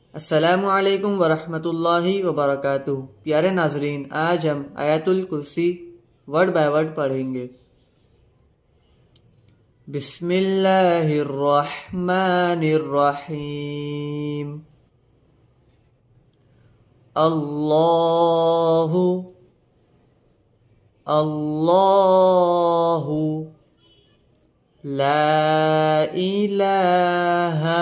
अस्सलामुअलैकुम वरहमतुल्लाहि वबरकातुहू। प्यारे नाजरीन, आज हम आयतुल कुर्सी वर्ड बाय वर्ड पढ़ेंगे। बिस्मिल्लाहिर्रहमानिर्रहीम। अल्लाहु अल्लाहु ला इलाहा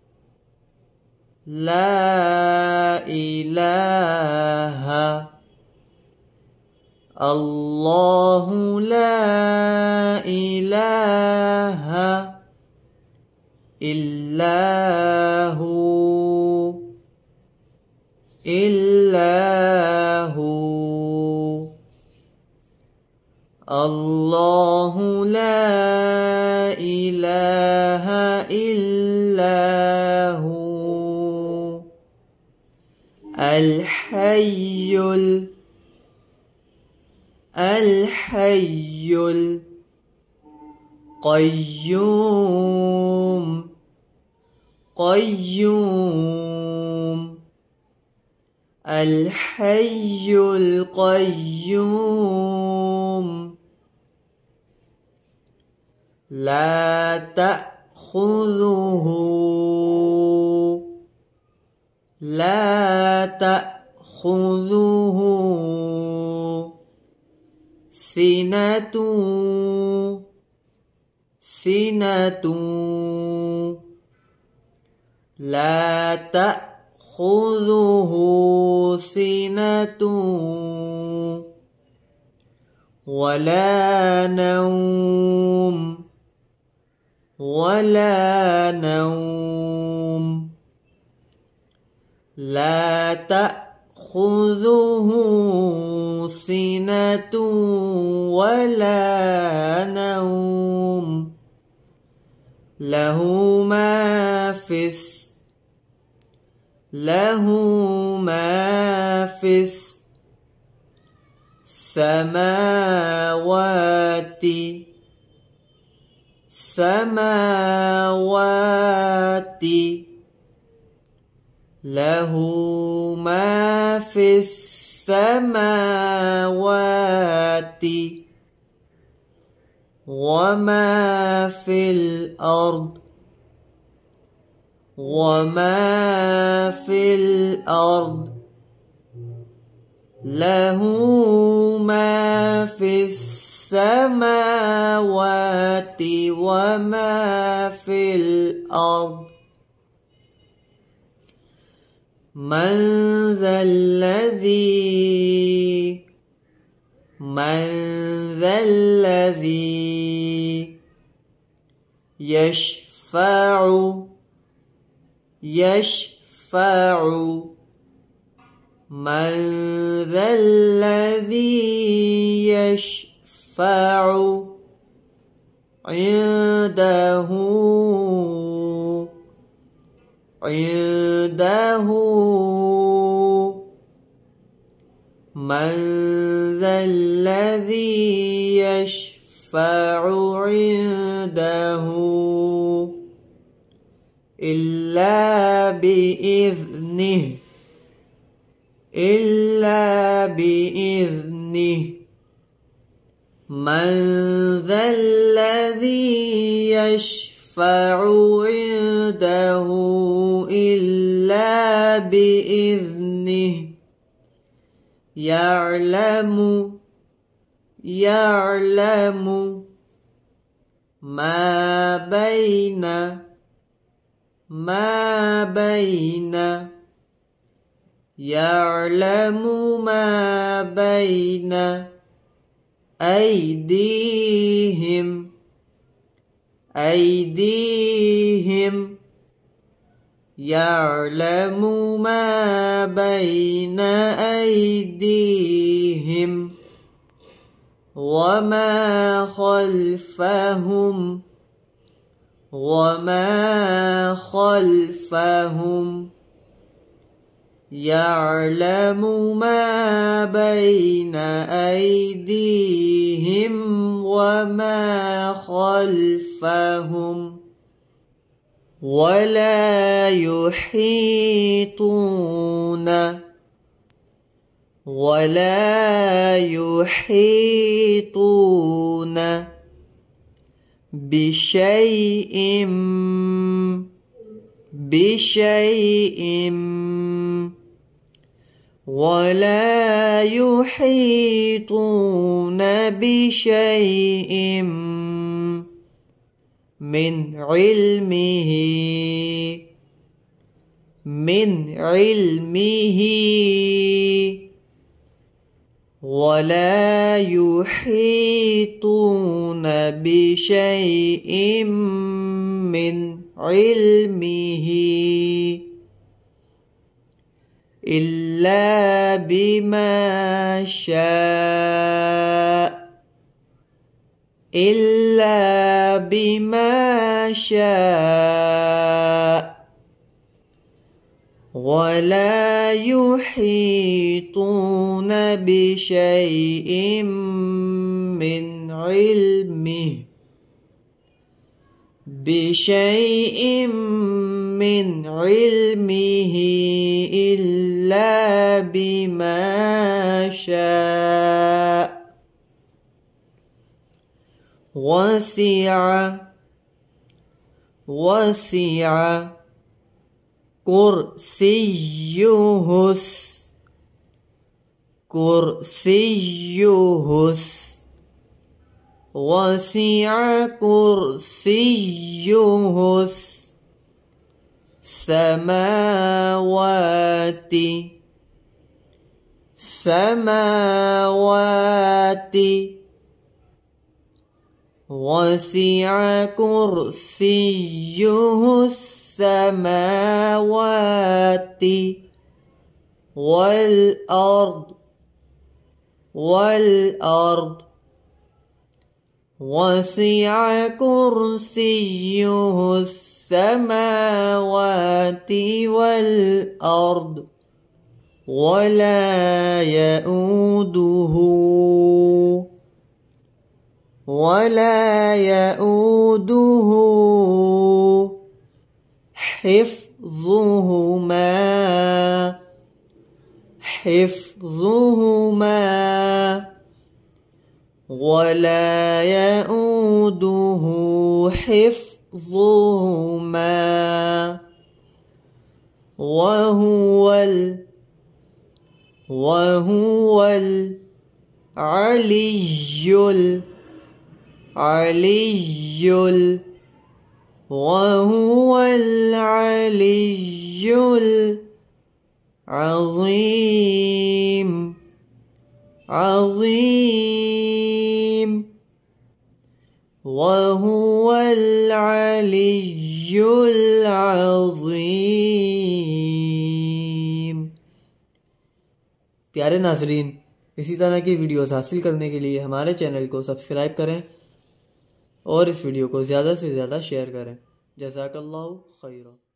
لا إله الله لا إله إلا هو الله لا إله إلا هو الحي القيوم الحي القيوم لا تأخذه سنة لا تأخذه سنة ولا نوم لا تأخذه سنة ولا نوم له ما في السماوات له ما في السماوات وما في الأرض له ما في السماوات وما في الأرض من ذا الذي يشفع من ذا الذي يشفع عنده من ذا الذي يشفع عنده إلا بإذنه من ذا الذي يشفع عنده إلا بإذنه يعلم ما بين أيديهم يعلم ما بين أيديهم وما خلفهم يعلم ما بين أيديهم وما خلفهم ولا يحيطون ولا يحيطون بشيء ولا يحيطون بشيء من علمه ولا يحيطون بشيء من علمه إلا بما شاء ولا يحيطون بشيء من علمه إلا بما شاء وسع كرسيه السماوات وسع كرسيه السماوات والأرض وسع كرسيه السماوات والأرض ولا يؤوده حفظهما ولا يؤوده حفظهما وهو العلي العظيم। प्यारे नाजरीन, इसी तरह की वीडियोस हासिल करने के लिए हमारे चैनल को सब्सक्राइब करें और इस वीडियो को ज़्यादा से ज़्यादा शेयर करें। जज़ाकल्लाहु खैरा।